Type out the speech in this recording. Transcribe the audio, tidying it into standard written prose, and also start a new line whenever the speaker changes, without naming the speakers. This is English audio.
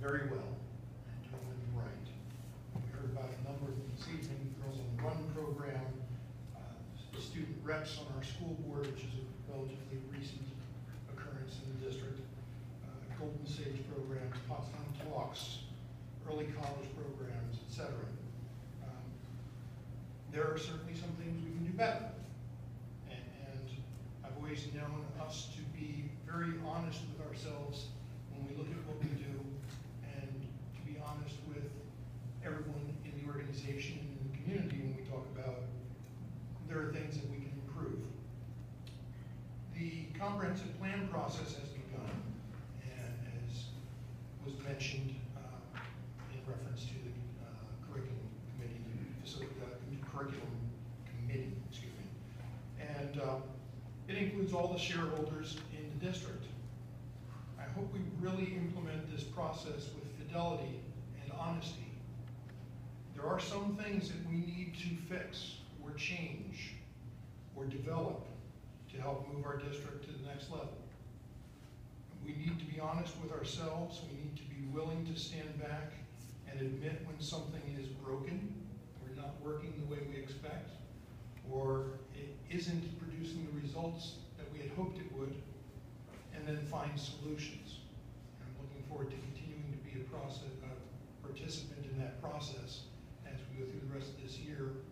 very well and doing them right. We heard about a number of them this evening: Girls on the Run program, the student reps on our school board, which is a relatively recent occurrence in the district, Golden Sage programs, Pottstown Talks, early college programs, etc. There are certainly some things we can do better. And I've always known us to be very honest with ourselves when we look at what we do, and to be honest with everyone in the organization and in the community when we talk about there are things that we can improve. The comprehensive plan process has begun, and as was mentioned in reference to the curriculum committee, curriculum committee, excuse me. And it includes all the shareholders in the district. I hope we really implement this process with fidelity and honesty. There are some things that we need to fix or change or develop to help move our district to the next level. We need to be honest with ourselves. We need to be willing to stand back and admit when something is broken, or not working the way we expect, or it isn't producing the results that we had hoped it would, and then find solutions. I'm looking forward to continuing to be a participant in that process as we go through the rest of this year